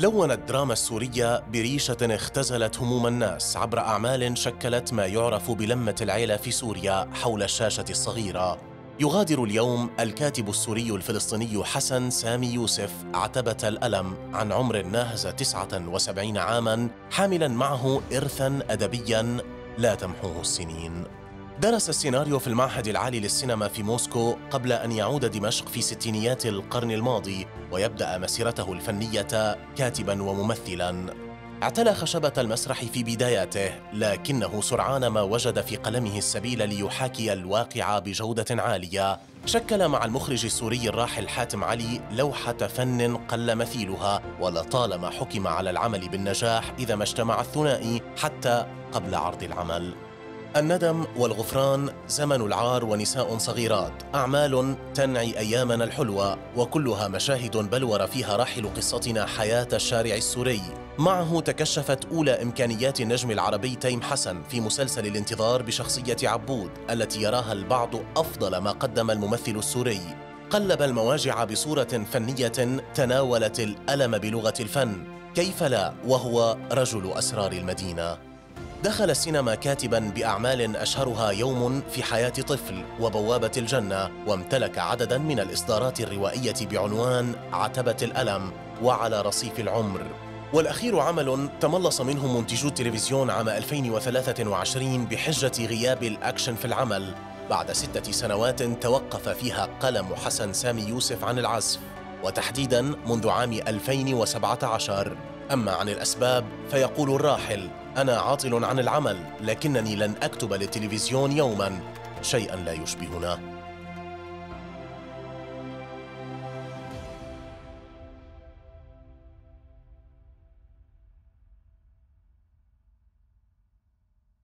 لون الدراما السورية بريشة اختزلت هموم الناس عبر أعمال شكلت ما يعرف بلمة العيلة في سوريا حول الشاشة الصغيرة. يغادر اليوم الكاتب السوري الفلسطيني حسن سامي يوسف عتبة الألم عن عمر ناهز 79 عاماً، حاملاً معه إرثاً أدبياً لا تمحوه السنين. درس السيناريو في المعهد العالي للسينما في موسكو قبل أن يعود دمشق في ستينيات القرن الماضي ويبدأ مسيرته الفنية كاتباً وممثلاً. اعتلى خشبة المسرح في بداياته، لكنه سرعان ما وجد في قلمه السبيل ليحاكي الواقع بجودة عالية. شكل مع المخرج السوري الراحل حاتم علي لوحة فن قل مثيلها، ولطالما حكم على العمل بالنجاح إذا ما اجتمع الثنائي حتى قبل عرض العمل. الندم والغفران، زمن العار، ونساء صغيرات، أعمال تنعي أيامنا الحلوة، وكلها مشاهد بلور فيها راحل قصتنا حياة الشارع السوري. معه تكشفت أولى إمكانيات النجم العربي تيم حسن في مسلسل الانتظار بشخصية عبود التي يراها البعض أفضل ما قدم الممثل السوري. قلب المواجع بصورة فنية تناولت الألم بلغة الفن، كيف لا وهو رجل أسرار المدينة. دخل السينما كاتباً بأعمال أشهرها يوم في حياة طفل وبوابة الجنة، وامتلك عدداً من الإصدارات الروائية بعنوان عتبة الألم وعلى رصيف العمر. والأخير عمل تملص منه منتجو التلفزيون عام 2023 بحجة غياب الأكشن في العمل بعد 6 سنوات توقف فيها قلم حسن سامي يوسف عن العزف، وتحديداً منذ عام 2017. أما عن الأسباب فيقول الراحل: أنا عاطل عن العمل، لكنني لن أكتب للتلفزيون يوماً شيئاً لا يشبهنا.